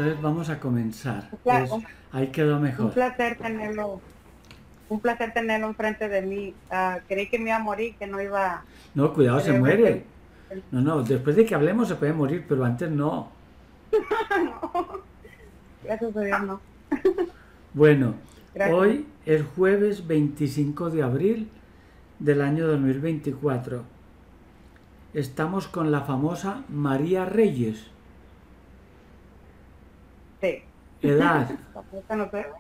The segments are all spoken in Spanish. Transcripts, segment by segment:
Entonces vamos a comenzar. Un, pla- Pues un- ahí quedó un mejor. placer tenerlo enfrente de mí. Creí que me iba a morir, que no iba a No, cuidado, se tener muere. No, no, después de que hablemos se puede morir, pero antes no. No, gracias a Dios, no. Bueno, Gracias. hoy es jueves 25 de abril del año 2024. Estamos con la famosa María Reyes. Sí. Edad, Ahorita no sé.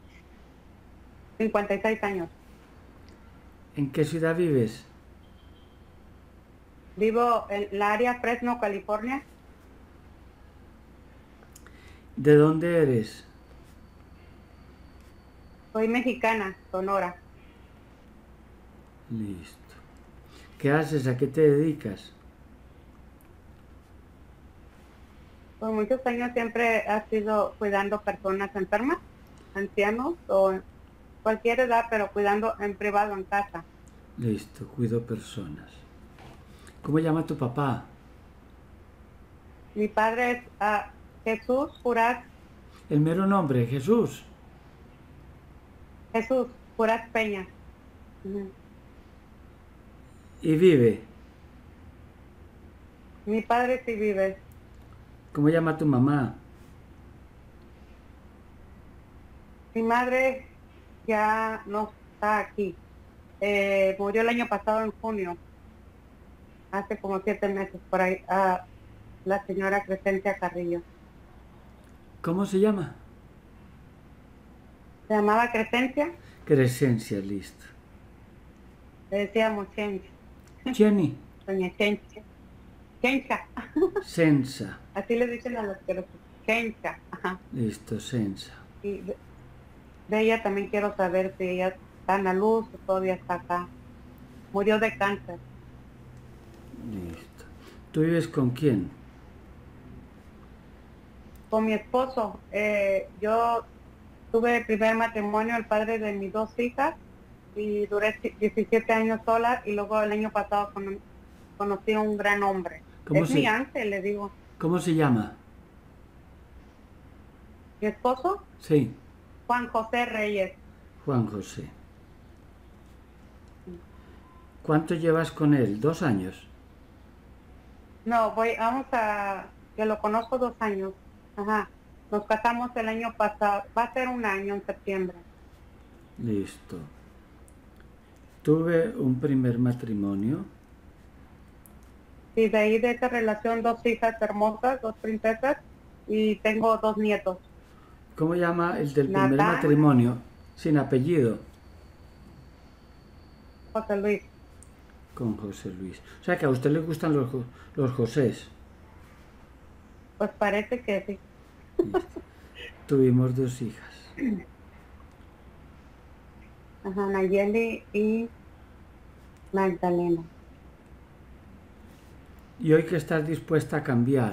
56 años. ¿en qué ciudad vives? Vivo en la área Fresno, California. ¿De dónde eres? Soy mexicana, Sonora. Listo. ¿Qué haces? ¿A qué te dedicas? Por muchos años siempre ha sido cuidando personas enfermas, ancianos o cualquier edad, pero cuidando en privado, en casa. Listo, cuido personas. ¿Cómo llama tu papá? Mi padre es Jesús Purat, El mero nombre, Jesús. Jesús Purat Peña. Ujú. Y vive. Mi padre sí vive. ¿Cómo llama tu mamá? Mi madre ya no está aquí. Murió el año pasado en junio, hace como 7 meses por ahí, la señora Crescencia Carrillo. ¿Cómo se llama? Se llamaba Crescencia, Crescencia, listo. le decíamos Chencha, Jenny, doña Chencha. Chencha, Sensa. así le dicen a los que los Chencha. Ajá. Listo, Sensa. Y de ella también quiero saber si ella está en la luz o todavía está acá. Murió de cáncer. Listo. ¿Tú vives con quién? Con mi esposo, yo tuve el primer matrimonio, el padre de mis 2 hijas, y duré 17 años sola, y luego el año pasado conocí a un gran hombre. ¿Cómo Es mi se, ángel, le digo. cómo se llama? Mi esposo, Sí, Juan José Reyes. Juan José. ¿Cuánto llevas con él? 2 años. No, que lo conozco 2 años. Ajá. Nos casamos el año pasado, va a ser un año en septiembre. Listo. Tuve un primer matrimonio. Y de ahí de esa relación 2 hijas hermosas, 2 princesas, y tengo 2 nietos. ¿Cómo llama el del primer Natán, matrimonio? Sin apellido. José Luis. Con José Luis. O sea que a usted le gustan los Josés. Pues parece que sí. Listo. Tuvimos 2 hijas. Ajá, Nayeli y Magdalena. ¿Y hoy que estás dispuesta a cambiar?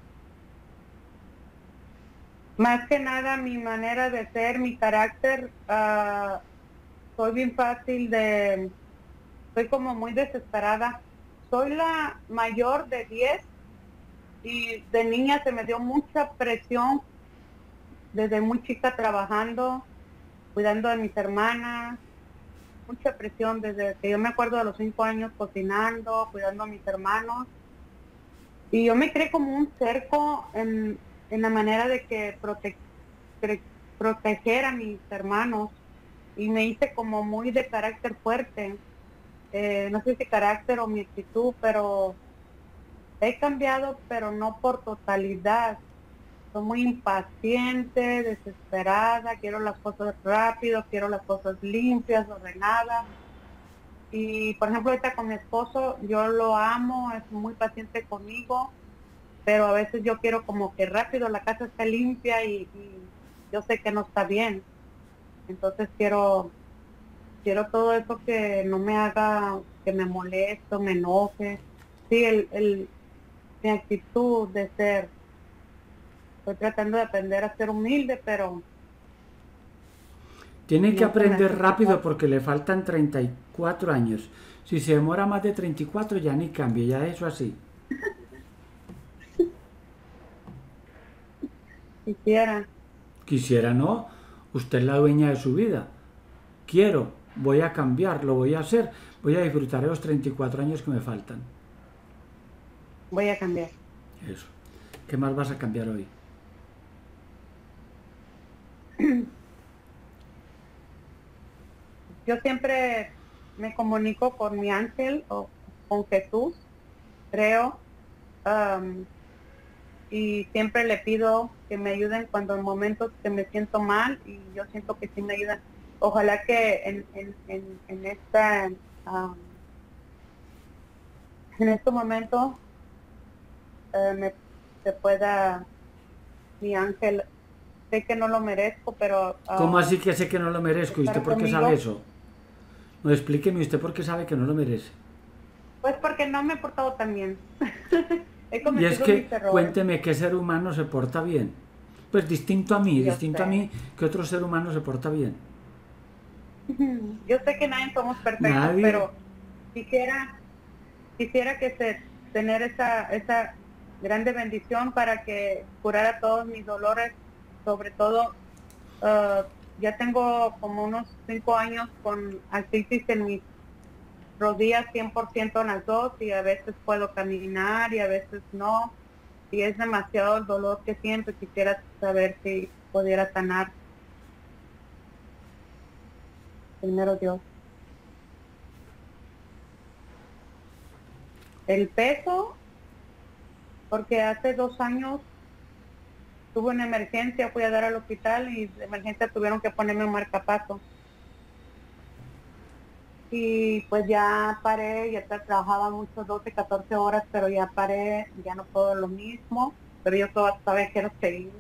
Más que nada mi manera de ser, mi carácter, soy bien fácil soy como muy desesperada. Soy la mayor de 10 y de niña se me dio mucha presión desde muy chica trabajando, cuidando de mis hermanas, mucha presión desde que yo me acuerdo de los 5 años cocinando, cuidando a mis hermanos. Y yo me creé como un cerco en la manera de que proteger a mis hermanos, y me hice como muy de carácter fuerte. No sé si carácter o mi actitud, pero he cambiado, pero no por totalidad. Soy muy impaciente, desesperada, quiero las cosas rápido, quiero las cosas limpias, ordenadas. Y por ejemplo, ahorita con mi esposo, yo lo amo, es muy paciente conmigo, pero a veces yo quiero como que rápido la casa esté limpia, y yo sé que no está bien. Entonces quiero todo eso que no me haga que me moleste, me enoje. Sí, mi actitud de ser. Estoy tratando de aprender a ser humilde, pero Tiene que no se me aprender hace muy rápido fácil. porque le faltan 34 años. Si se demora más de 34 ya ni cambia, ya eso así. Quisiera. Quisiera no, usted es la dueña de su vida. Quiero, voy a cambiar, lo voy a hacer, voy a disfrutar de los 34 años que me faltan. Voy a cambiar. Eso. ¿Qué más vas a cambiar hoy? Yo siempre me comunico con mi ángel o con Jesús, creo, y siempre le pido que me ayuden cuando en momentos que me siento mal, y yo siento que sí me ayudan. Ojalá que en este momento se pueda, mi ángel, sé que no lo merezco, pero ¿Cómo así que sé que no lo merezco? ¿Y usted estar por qué conmigo. sabe eso? No, explíqueme usted por qué sabe que no lo merece. Pues porque no me he portado tan bien. He Y es cometido que, mis errores. cuénteme qué ser humano se porta bien. Pues distinto a Yo sé. mí, que otro ser humano se porta bien. Yo sé que nadie somos perfectos, Nadie. pero quisiera tener esa grande bendición para que curara todos mis dolores, sobre todo, ya tengo como unos 5 años con artritis en mis rodillas 100% en las dos, y a veces puedo caminar y a veces no, y es demasiado el dolor que siento. Quisiera saber si pudiera sanar, primero Dios. El peso, porque hace 2 años tuve una emergencia, fui a dar al hospital y de emergencia tuvieron que ponerme un marcapaso. Y pues ya paré, ya trabajaba mucho, 12, 14 horas, pero ya paré, ya no puedo lo mismo, pero yo todavía quiero seguir.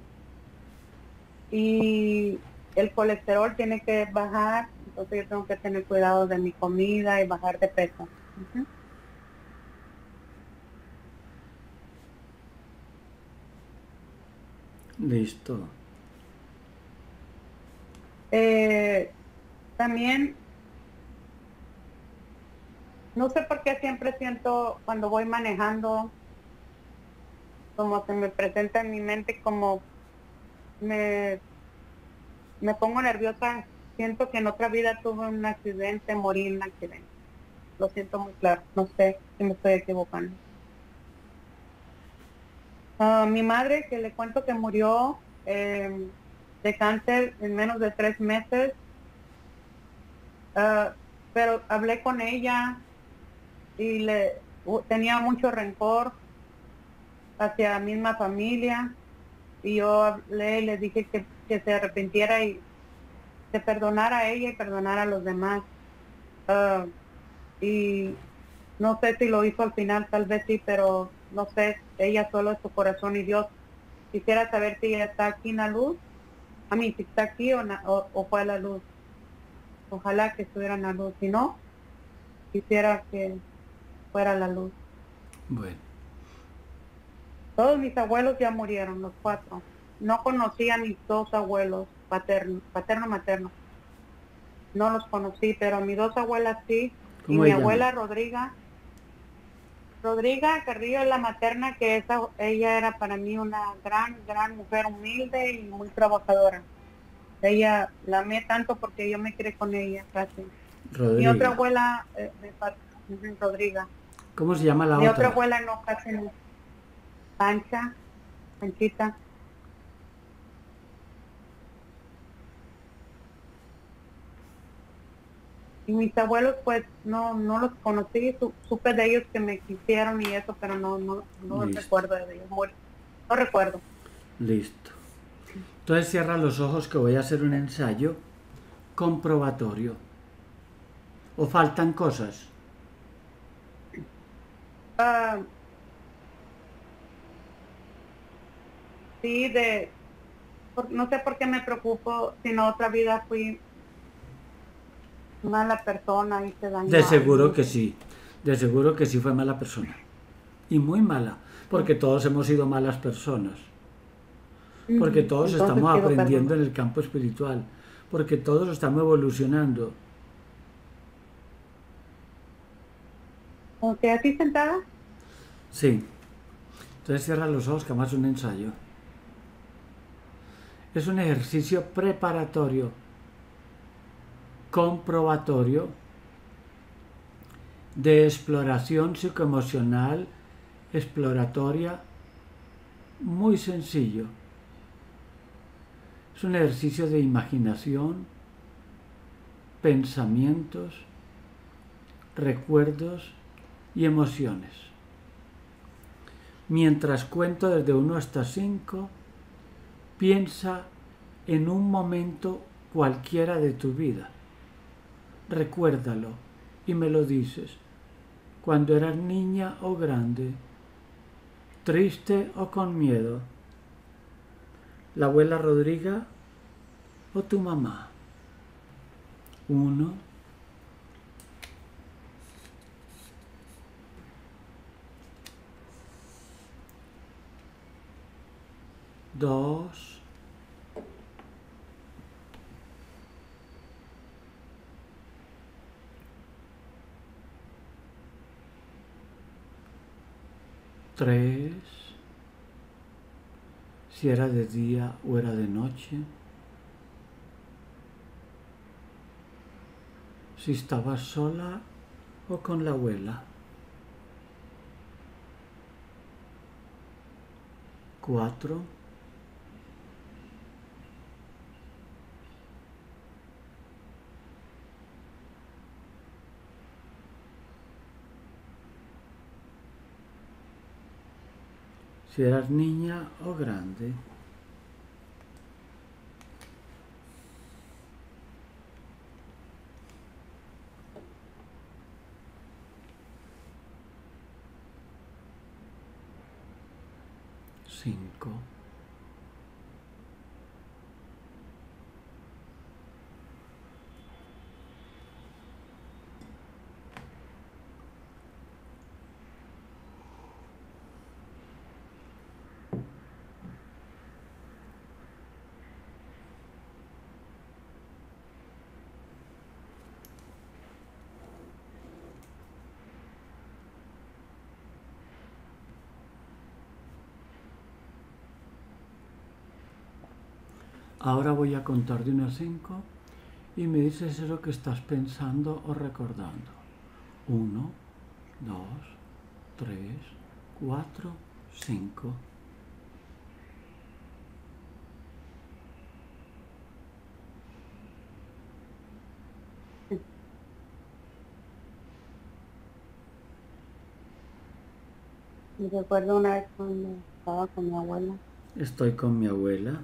Y el colesterol tiene que bajar, entonces yo tengo que tener cuidado de mi comida y bajar de peso. Ujú. Listo. También, no sé por qué siempre siento cuando voy manejando, como se me presenta en mi mente, como me, me pongo nerviosa. Siento que en otra vida tuve un accidente, morí en un accidente. Lo siento muy claro, no sé si me estoy equivocando. Mi madre, que le cuento que murió de cáncer en menos de 3 meses, ah, pero hablé con ella y tenía mucho rencor hacia la misma familia, y yo hablé y le dije que se arrepintiera y se perdonara a ella y perdonara a los demás. Ah, y no sé si lo hizo al final, tal vez sí, pero no sé, ella solo es su corazón y Dios. Quisiera saber si ella está aquí en la luz, a mí si está aquí o fue a la luz. Ojalá que estuviera en la luz, si no, quisiera que fuera a la luz. Bueno, Todos mis abuelos ya murieron, los 4. No conocí a mis 2 abuelos materno. No los conocí, pero a mis 2 abuelas sí. Y ¿cómo mi se llama? abuela Rodriga Carrillo es la materna, que ella era para mí una gran mujer, humilde y muy trabajadora. Ella la amé tanto porque yo me crié con ella casi. Mi otra Rodriga. abuela, Rodriga. ¿Cómo se llama la Mi otra otra? abuela no, casi no. Panchita. Y mis abuelos, pues, no los conocí, supe de ellos que me quisieron y eso, pero no Listo. recuerdo de ellos, no recuerdo. Listo. Entonces cierra los ojos que voy a hacer un ensayo comprobatorio. ¿O faltan cosas? Ah, sí, no sé por qué me preocupo, si en otra vida fui mala persona, hice daño De a seguro alguien. que sí. De seguro que sí fue mala persona. Y muy mala. Porque todos hemos sido malas personas. Porque todos Entonces estamos pido aprendiendo perdón. en el campo espiritual. Porque todos estamos evolucionando. ¿Ok, así sentada? Sí. Entonces cierra los ojos que vamos a hacer un ensayo. Es un ejercicio preparatorio, comprobatorio, de exploración psicoemocional, exploratoria, muy sencillo. Es un ejercicio de imaginación, pensamientos, recuerdos y emociones. Mientras cuento desde 1 hasta 5, piensa en un momento cualquiera de tu vida. Recuérdalo y me lo dices. Cuando eras niña o grande, triste o con miedo, la abuela Rodriga o tu mamá. 1, 2, 3, si era de día o era de noche, si estabas sola o con la abuela. 4, si eras niña o grande. 5, 'Ahora voy a contar de 1 a 5 y me dices eso que estás pensando o recordando. 1, 2, 3, 4, 5. Y recuerdo una vez cuando estaba con mi abuela. Estoy con mi abuela.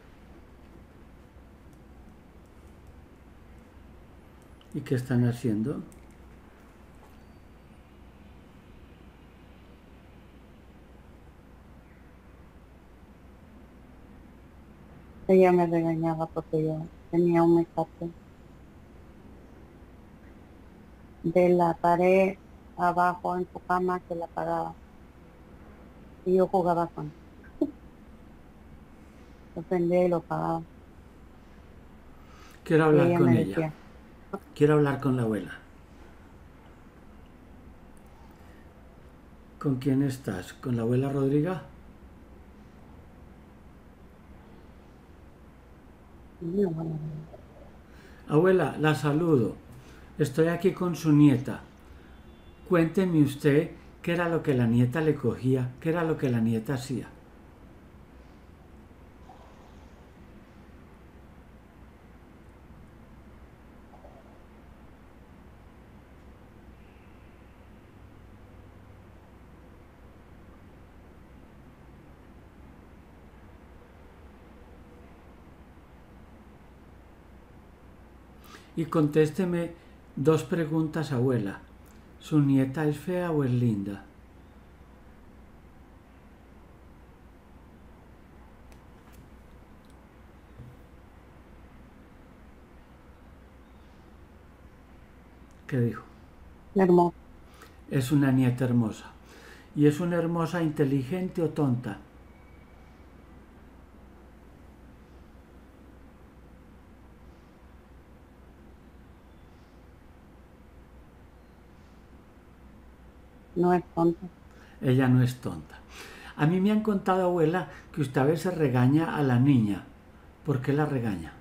¿Y qué están haciendo? Ella me regañaba porque yo tenía un mecate de la pared abajo en su cama que la apagaba. Y yo jugaba con él. Lo prendía y lo apagaba. Quiero Y hablar ella con me ella. decía, Quiero hablar con la abuela. ¿Con quién estás? ¿Con la abuela Rodriga? "No, bueno, Abuela, la saludo. Estoy aquí con su nieta. Cuénteme usted qué era lo que la nieta le cogía, qué era lo que la nieta hacía. Y contésteme 2 preguntas, abuela. ¿Su nieta es fea o es linda? ¿Qué dijo? hermoso". Es una nieta hermosa. ¿Y es una hermosa inteligente o tonta? No es tonto. Ella no es tonta. A mí me han contado, abuela, que usted a veces regaña a la niña. ¿Por qué la regaña?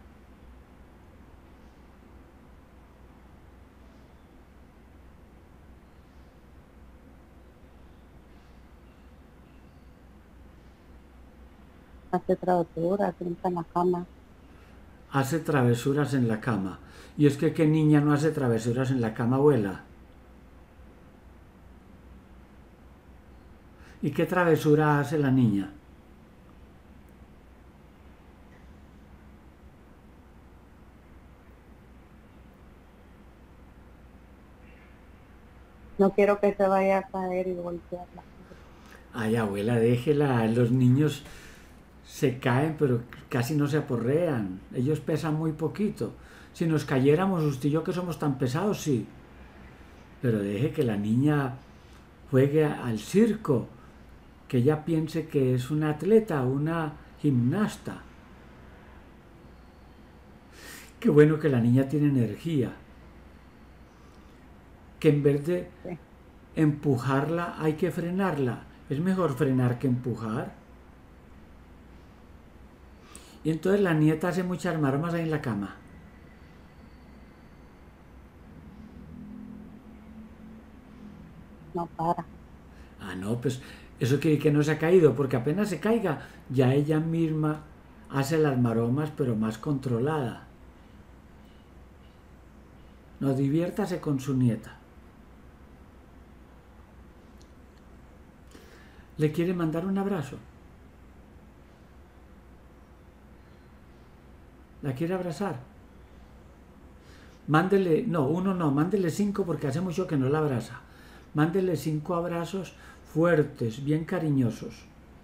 Hace travesuras, siempre en la cama. Hace travesuras en la cama. Y es que ¿qué niña no hace travesuras en la cama, abuela? ¿Y qué travesura hace la niña? No quiero que se vaya a caer y golpearla. Ay, abuela, déjela. Los niños se caen, pero casi no se aporrean. Ellos pesan muy poquito. Si nos cayéramos, usted y yo que somos tan pesados, sí. Pero deje que la niña juegue al circo, que ella piense que es una atleta, una gimnasta. Qué bueno que la niña tiene energía. Que en vez de Sí. empujarla hay que frenarla. Es mejor frenar que empujar. Y entonces la nieta hace muchas maromas ahí en la cama. No para. Ah, no, pues eso quiere que no se ha caído, porque apenas se caiga, ya ella misma hace las maromas, pero más controlada. No, diviértase con su nieta. ¿Le quiere mandar un abrazo? ¿La quiere abrazar? Mándele, no, uno no, mándele 5 porque hace mucho que no la abraza. Mándele 5 abrazos fuertes, bien cariñosos.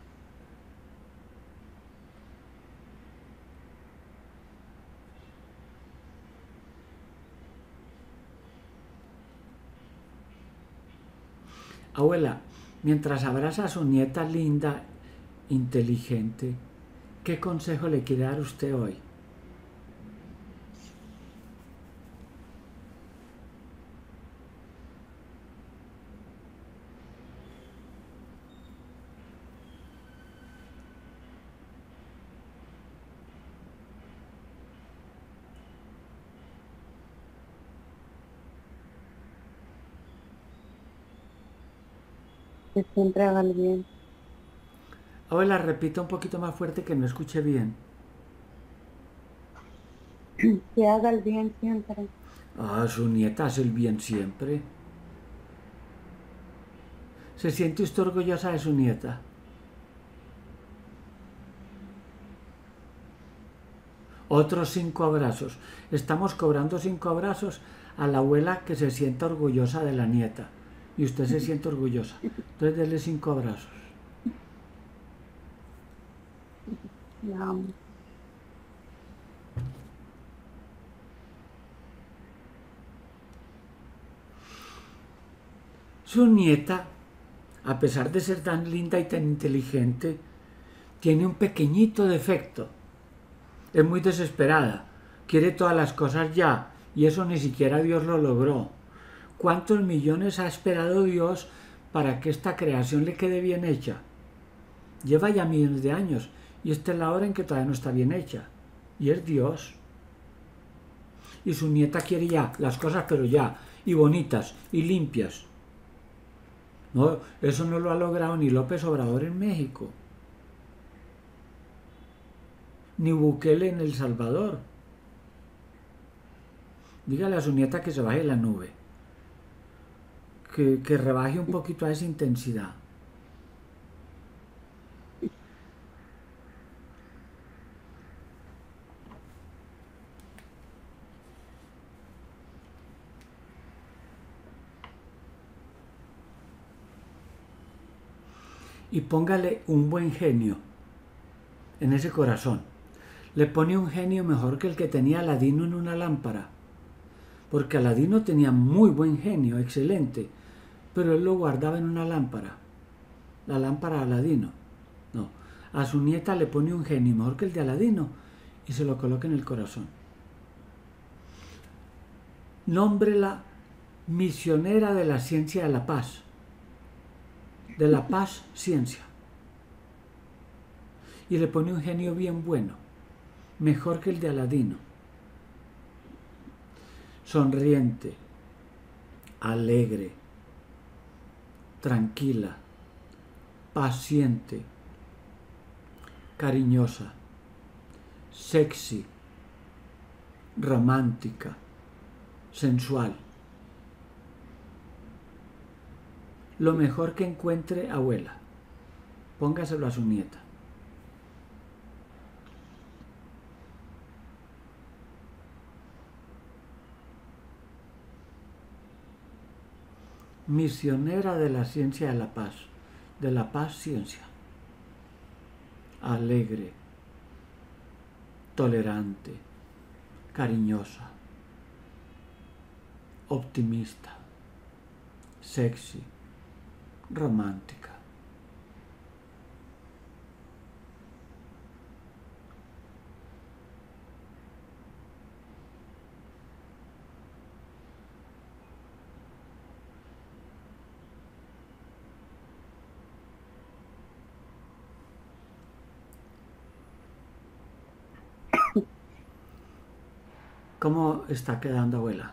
Abuela, mientras abraza a su nieta linda, inteligente, ¿qué consejo le quiere dar usted hoy? Que siempre haga el bien. Abuela, repita un poquito más fuerte que no escuche bien. Que haga el bien siempre. Ah, su nieta hace el bien siempre. ¿Se siente usted orgullosa de su nieta? Otros 5 abrazos. Estamos cobrando 5 abrazos a la abuela que se sienta orgullosa de la nieta. Y usted se siente orgullosa. Entonces dele 5 abrazos. La amo. Su nieta, a pesar de ser tan linda y tan inteligente, tiene un pequeñito defecto. Es muy desesperada. Quiere todas las cosas ya. Y eso ni siquiera Dios lo logró. ¿Cuántos millones ha esperado Dios para que esta creación le quede bien hecha? Lleva ya millones de años y esta es la hora en que todavía no está bien hecha. Y es Dios. Y su nieta quiere ya las cosas, pero ya, y bonitas, y limpias. No, eso no lo ha logrado ni López Obrador en México, ni Bukele en El Salvador. Dígale a su nieta que se baje la nube, que rebaje un poquito a esa intensidad. Y póngale un buen genio en ese corazón. Le pone un genio mejor que el que tenía Aladino en una lámpara, porque Aladino tenía muy buen genio, excelente, pero él lo guardaba en una lámpara, la lámpara de Aladino. No, a su nieta le pone un genio mejor que el de Aladino y se lo coloca en el corazón. Nómbrela misionera de la ciencia de la paz, de la paz ciencia, y le pone un genio bien bueno, mejor que el de Aladino. Sonriente, alegre, tranquila, paciente, cariñosa, sexy, romántica, sensual. Lo mejor que encuentre, abuela. Póngaselo a su nieta. Misionera de la ciencia de la paz ciencia. Alegre, tolerante, cariñosa, optimista, sexy, romántica. ¿Cómo está quedando, abuela?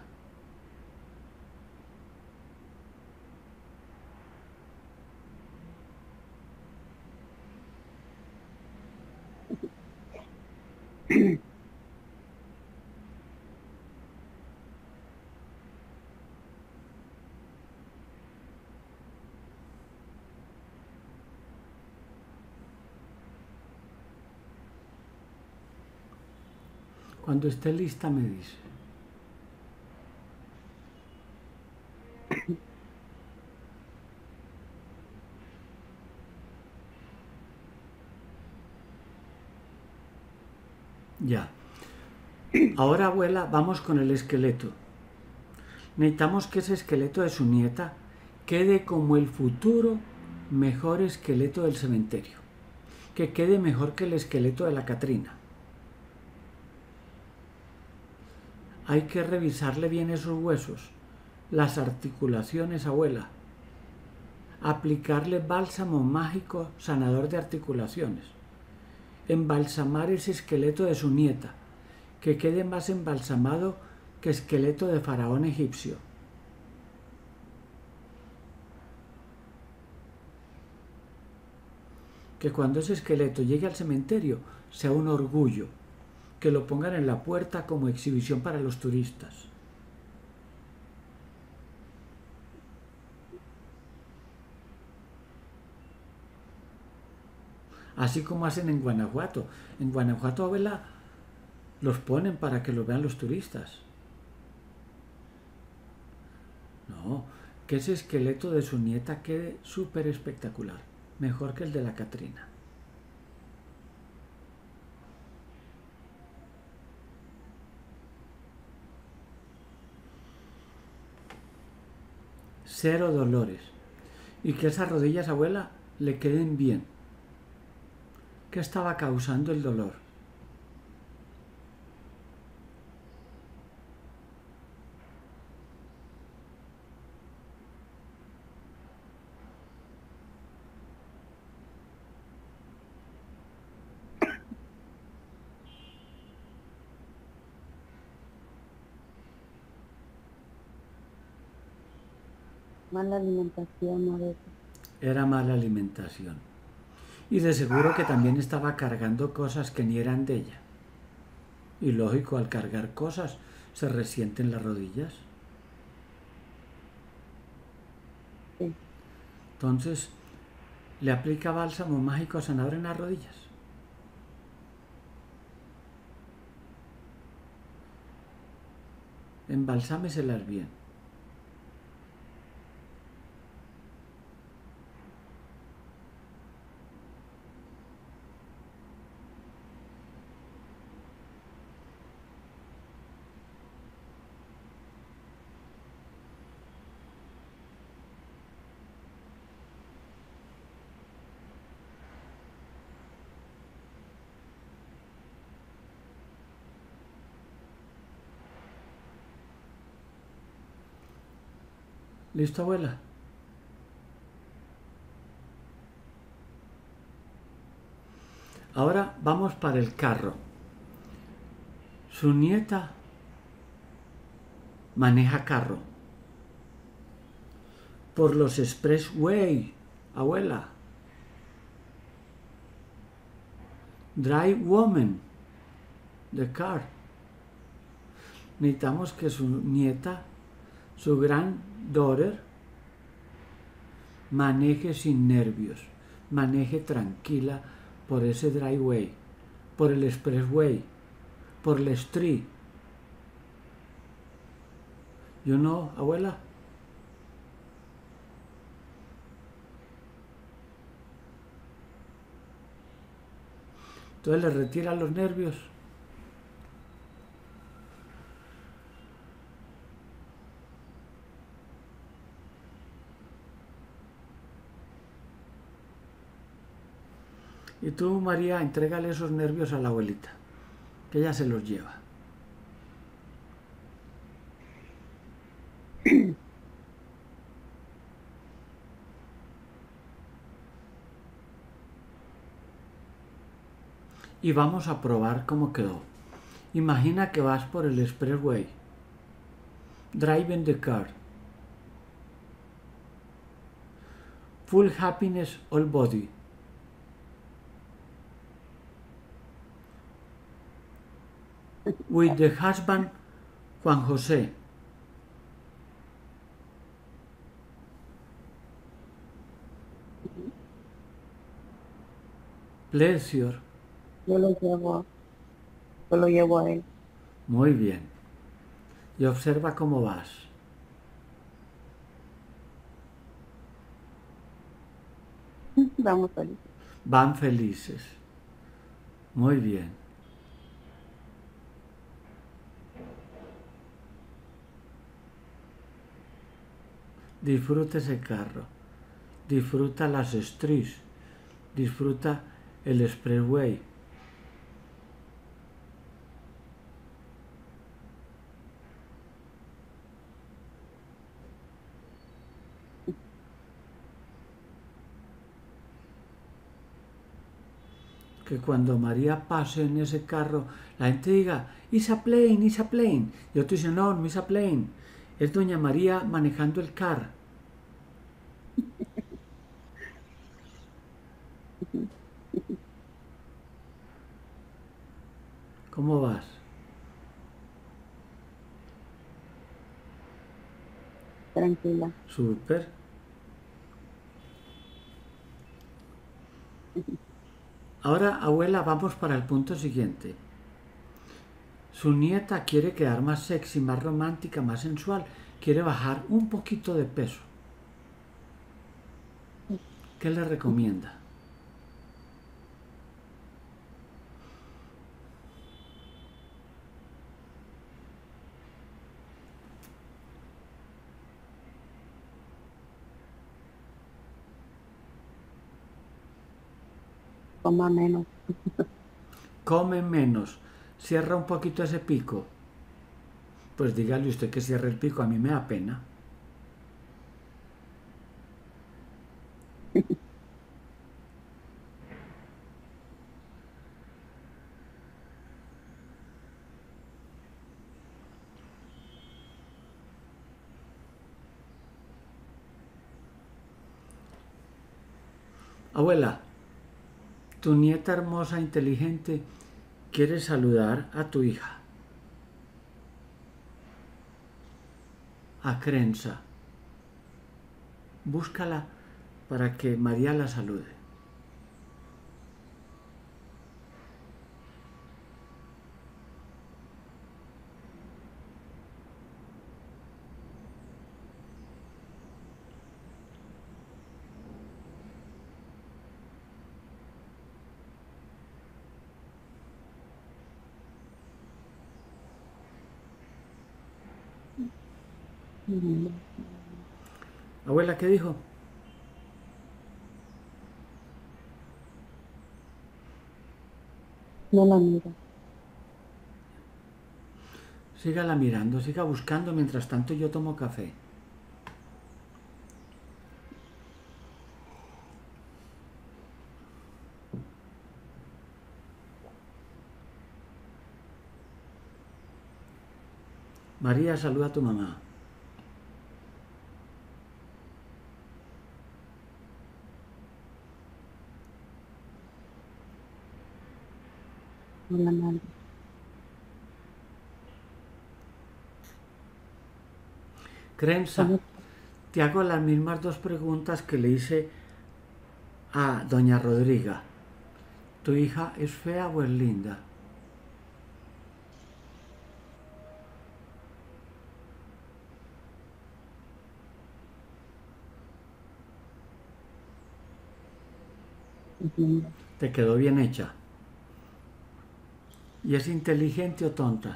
Cuando esté lista me dice. Ya. Ahora, abuela, vamos con el esqueleto. Necesitamos que ese esqueleto de su nieta quede como el futuro mejor esqueleto del cementerio. Que quede mejor que el esqueleto de la Catrina. Hay que revisarle bien esos huesos, las articulaciones, abuela. Aplicarle bálsamo mágico sanador de articulaciones. Embalsamar ese esqueleto de su nieta, que quede más embalsamado que esqueleto de faraón egipcio. Que cuando ese esqueleto llegue al cementerio sea un orgullo, que lo pongan en la puerta como exhibición para los turistas. Así como hacen en Guanajuato. En Guanajuato, abuela, los ponen para que los vean los turistas. No, que ese esqueleto de su nieta quede súper espectacular, mejor que el de la Catrina. Cero dolores. Y que esas rodillas, abuela, le queden bien. ¿Qué estaba causando el dolor? Mala alimentación a veces. Era mala alimentación. Y de seguro que también estaba cargando cosas que ni eran de ella. Y lógico, al cargar cosas se resienten las rodillas. Sí. Entonces, le aplica bálsamo mágico sanador en las rodillas. Embalsámeselas bien. ¿Listo, abuela? Ahora vamos para el carro. Su nieta maneja carro por los expressway, abuela. Drive woman, the car. Necesitamos que su nieta, su granddaughter, maneje sin nervios, maneje tranquila por ese driveway, por el expressway, por el street. You know, abuela? Entonces le retira los nervios. Y tú, María, entrégale esos nervios a la abuelita, que ella se los lleva. Y vamos a probar cómo quedó. Imagina que vas por el expressway, driving the car, full happiness all body. With the husband Juan José. Pleasure. Yo lo llevo a él. Muy bien. Y observa cómo vas. Vamos felices. Van felices. Muy bien. Disfruta ese carro. Disfruta las streets. Disfruta el expressway. Que cuando María pase en ese carro, la gente diga, "It's a plane, it's a plane". Y otro dice, no, no es a plane. Es doña María manejando el car. ¿Cómo vas? Tranquila. Súper. Ahora, abuela, vamos para el punto siguiente. Su nieta quiere quedar más sexy, más romántica, más sensual. Quiere bajar un poquito de peso. ¿Qué le recomienda? Coma menos. Come menos. Cierra un poquito ese pico. Pues dígale usted que cierre el pico. A mí me da pena. Abuela, tu nieta hermosa, inteligente, quiere saludar a tu hija. A Crenza. Búscala para que María la salude. Abuela, ¿qué dijo? No la miro. Sígala mirando, siga buscando, mientras tanto yo tomo café. María, saluda a tu mamá. Hola, madre. Crenza, ¿Cómo te hago las mismas dos preguntas que le hice a doña Rodriga. ¿Tu hija es fea o es linda? estás linda? ¿Te quedó bien hecha? ¿Y es inteligente o tonta?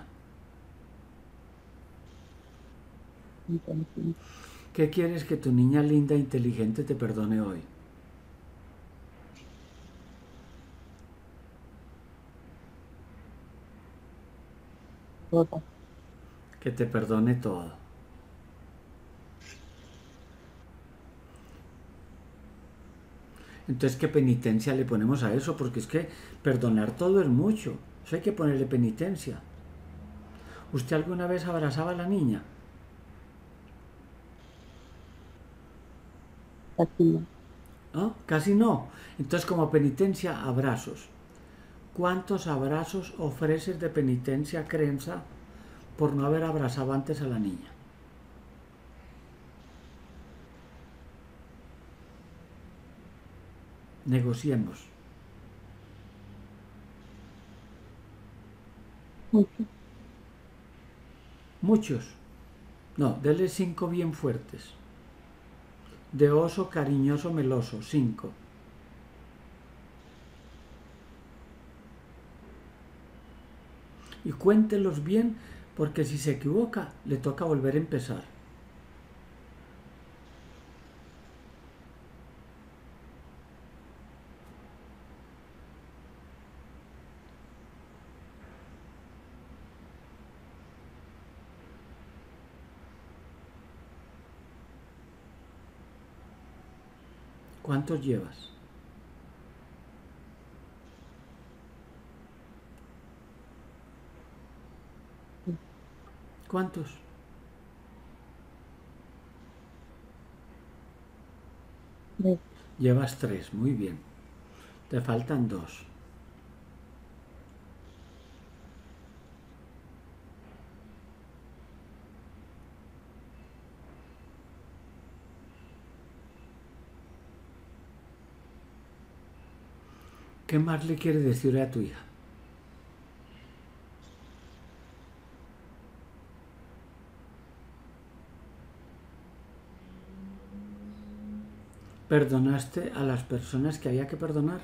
Inteligente. ¿Qué quieres que tu niña linda e inteligente te perdone hoy? Toda. Que te perdone todo. Entonces, ¿qué penitencia le ponemos a eso? Porque es que perdonar todo es mucho. Eso hay que ponerle penitencia. ¿Usted alguna vez abrazaba a la niña? Casi no. ¿No? Casi no. Entonces, como penitencia, abrazos. ¿Cuántos abrazos ofreces de penitencia, Crenza, por no haber abrazado antes a la niña? Negociemos. Mucho. Muchos. No, dele 5 bien fuertes. De oso cariñoso meloso, 5. Y cuéntelos bien, porque si se equivoca, le toca volver a empezar. ¿Cuántos llevas? ¿Cuántos? 3. Llevas 3, muy bien. Te faltan 2. ¿Qué más le quiere decir a tu hija? ¿Perdonaste a las personas que había que perdonar?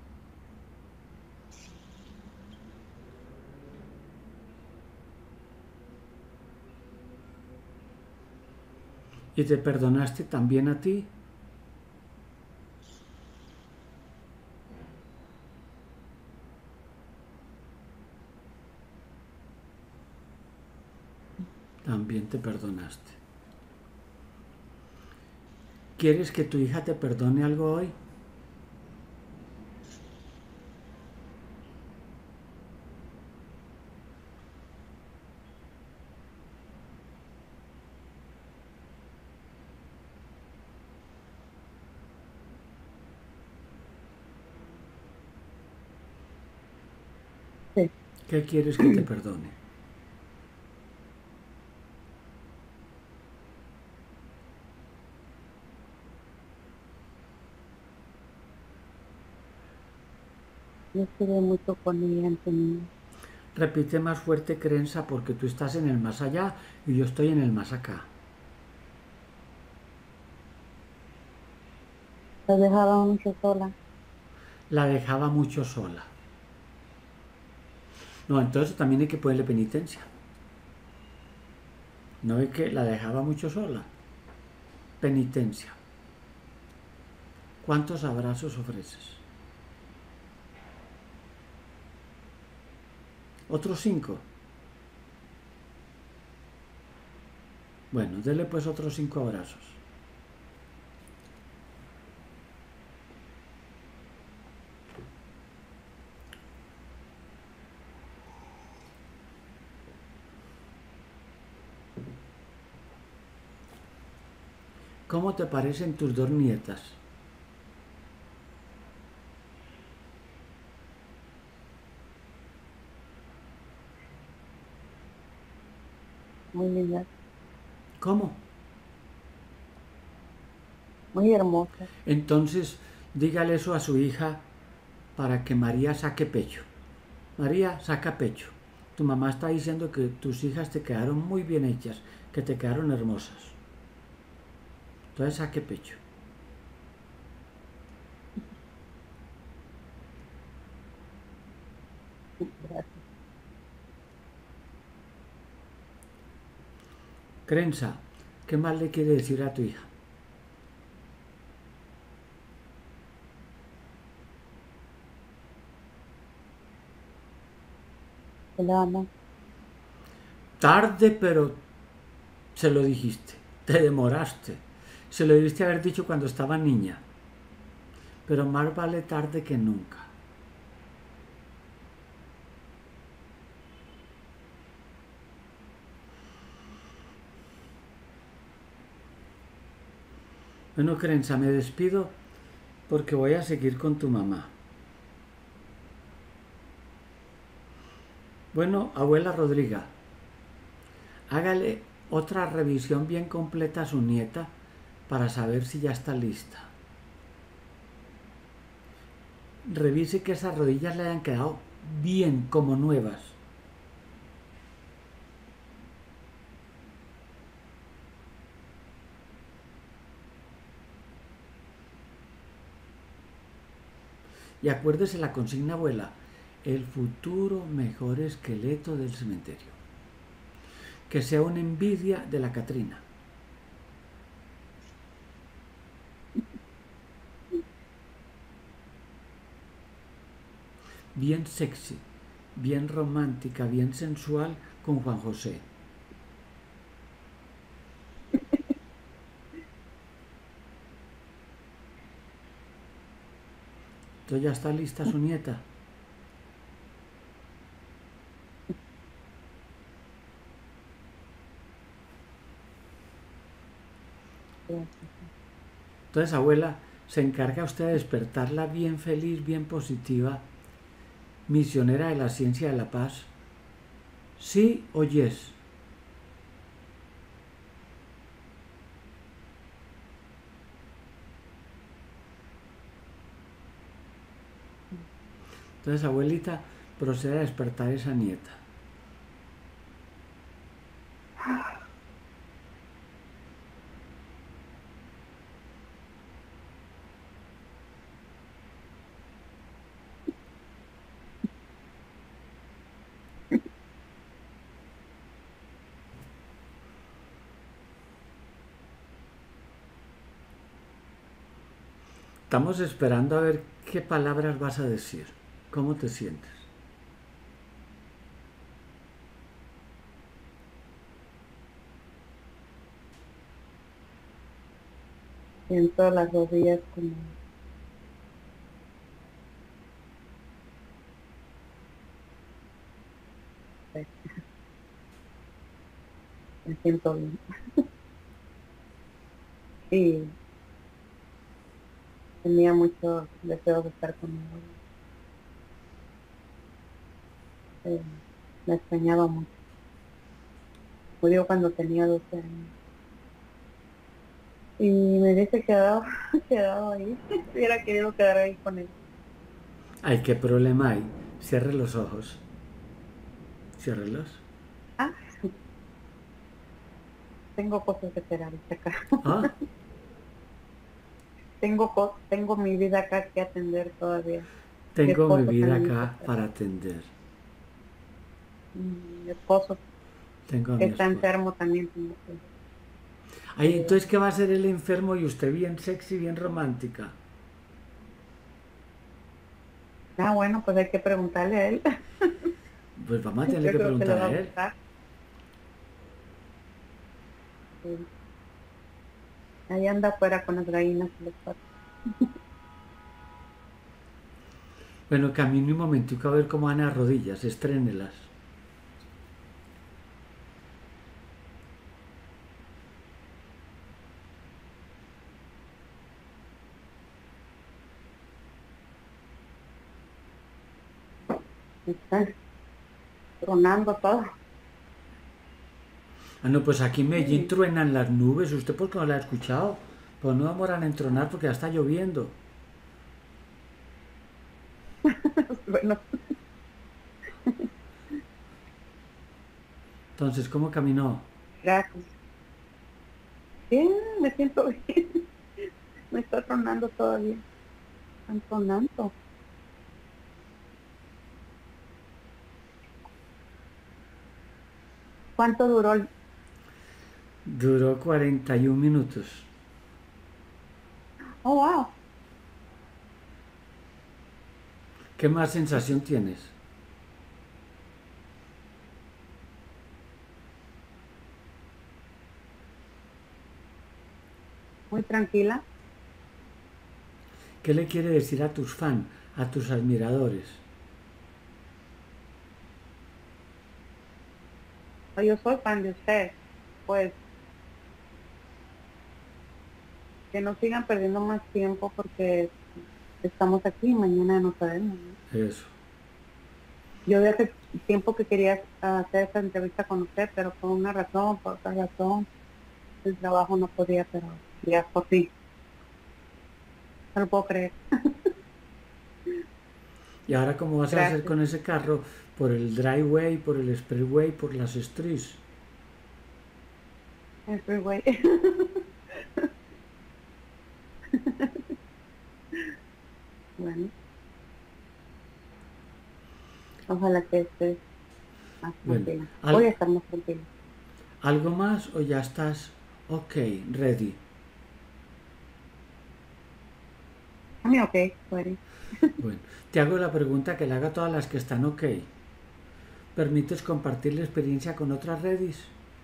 ¿Y te perdonaste también a ti? También te perdonaste. ¿Quieres que tu hija te perdone algo hoy? Sí. ¿Qué quieres que te perdone? Yo estuve mucho con ella en niña. Repite más fuerte, Crenza, porque tú estás en el más allá y yo estoy en el más acá. La dejaba mucho sola. La dejaba mucho sola. No, entonces también hay que ponerle penitencia. No es que la dejaba mucho sola. Penitencia. ¿Cuántos abrazos ofreces? ¿Otros 5? Bueno, dele pues otros 5 abrazos. ¿cómo te parecen tus dos nietas? Muy linda, ¿Cómo? muy hermosa. Entonces, dígale eso a su hija para que María saque pecho. María, saca pecho. Tu mamá está diciendo que tus hijas te quedaron muy bien hechas, que te quedaron hermosas. Entonces, saque pecho. Gracias. Crenza, ¿qué más le quiere decir a tu hija? Te la amo. Tarde, pero se lo dijiste. Te demoraste. Se lo debiste haber dicho cuando estaba niña. Pero más vale tarde que nunca. Bueno, Crenza, me despido porque voy a seguir con tu mamá. Bueno, abuela Rodriga, hágale otra revisión bien completa a su nieta para saber si ya está lista. Revise que esas rodillas le hayan quedado bien como nuevas. Y acuérdese la consigna, abuela, el futuro mejor esqueleto del cementerio. Que sea una envidia de la Catrina. Bien sexy, bien romántica, bien sensual con Juan José. Entonces ya está lista su nieta. Gracias. Entonces, abuela, se encarga usted de despertarla bien feliz, bien positiva, misionera de la ciencia de la paz. ¿Sí o yes? Entonces, abuelita, procede a despertar a esa nieta. Estamos esperando a ver qué palabras vas a decir. ¿Cómo te sientes? Siento las rodillas como me siento bien. Y tenía mucho deseo de estar con mi abuela. La extrañaba mucho. Murió cuando tenía 12 años. Y me hubiese quedado, quedado ahí. Hubiera querido quedar ahí con él. Ay, ¿qué problema hay? Cierre los ojos. Ciérrelos. Ah, tengo cosas que hacer ahorita acá. Ah, Tengo mi vida acá que atender todavía. Mi tengo mi esposo vida también acá para atender. mi esposo Tengo a que mi está esposo. enfermo también tengo Ay, entonces, ¿qué va a ser el enfermo y usted bien sexy, bien romántica? bueno, pues hay que preguntarle a él. Pues vamos a tenerle Yo que creo que le preguntar va a a él. gustar. Sí. Ahí anda afuera con las gallinas y los patos. Bueno, camine un momentico a ver cómo van las rodillas, estrénelas. Está tronando todo. Ah, no, pues aquí en Medellín Sí. truenan las nubes. ¿Usted por qué no la ha escuchado? Pues no demoran en tronar porque ya está lloviendo. Bueno, Entonces, ¿cómo caminó? gracias. Bien, me siento bien. Me está tronando todavía. Están tronando. ¿Cuánto duró el... Duró 41 minutos. Oh, wow. ¿Qué más sensación tienes? Muy tranquila. ¿Qué le quiere decir a tus fans, a tus admiradores? Yo soy fan de usted. Pues que no sigan perdiendo más tiempo porque estamos aquí, mañana no sabemos, ¿no? Eso. Yo de hace tiempo que quería hacer esta entrevista con usted, pero por una razón, por otra razón, el trabajo no podía, pero ya por fin. No lo puedo creer. ¿Y ahora cómo vas a hacer Gracias. con ese carro? ¿Por el driveway, por el expressway, por las streets? El freeway. Bueno, ojalá que estés más Bueno, tranquila. Voy a estar más tranquila. ¿algo más o ya estás ok, ready? A mí ok, ready. Bueno, te hago la pregunta que le haga a todas las que están ok. ¿Permites compartir la experiencia con otras readies?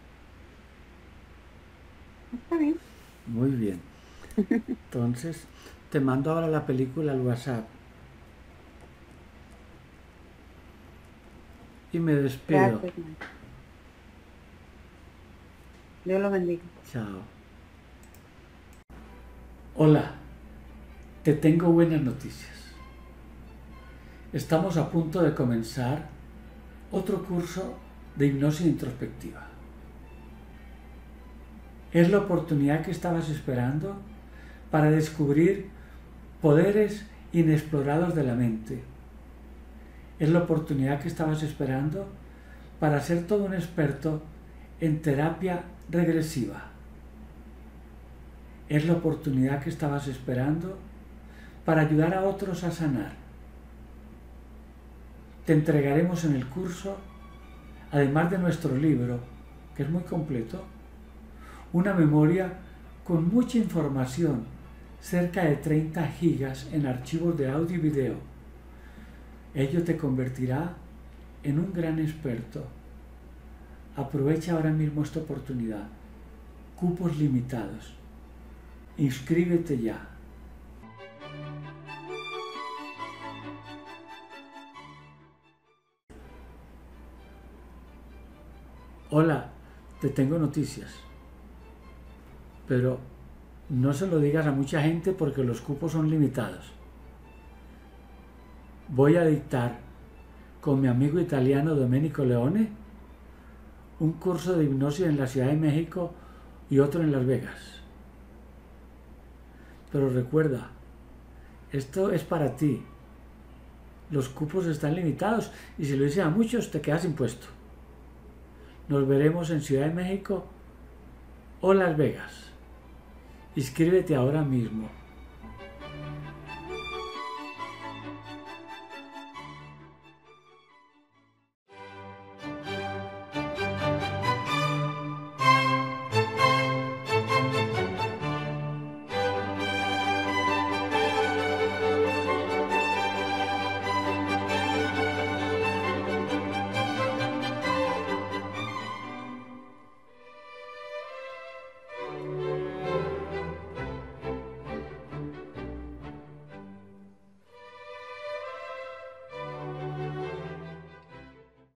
Está bien. Muy bien. Entonces, te mando ahora la película al WhatsApp. Y me despido. Gracias, man. Dios lo bendiga. Chao. Hola, te tengo buenas noticias. Estamos a punto de comenzar otro curso de hipnosis introspectiva. Es la oportunidad que estabas esperando para descubrir poderes inexplorados de la mente. Es la oportunidad que estabas esperando para ser todo un experto en terapia regresiva. Es la oportunidad que estabas esperando para ayudar a otros a sanar. Te entregaremos en el curso, además de nuestro libro, que es muy completo, una memoria con mucha información, cerca de 30 gigas en archivos de audio y video. Ello te convertirá en un gran experto. Aprovecha ahora mismo esta oportunidad. Cupos limitados. Inscríbete ya. Hola, te tengo noticias. Pero no se lo digas a mucha gente porque los cupos son limitados. Voy a dictar con mi amigo italiano Domenico Leone un curso de hipnosis en la Ciudad de México y otro en Las Vegas. Pero recuerda, esto es para ti. Los cupos están limitados y si lo dices a muchos te quedas sin puesto. Nos veremos en Ciudad de México o Las Vegas. Inscríbete ahora mismo.